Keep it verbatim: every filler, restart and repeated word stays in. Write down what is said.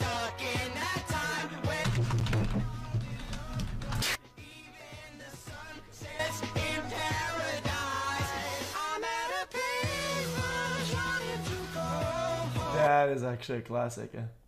stuck in that time when even the sun sets in paradise. I'm at a paper trying to go home. That is actually a classic. Yeah.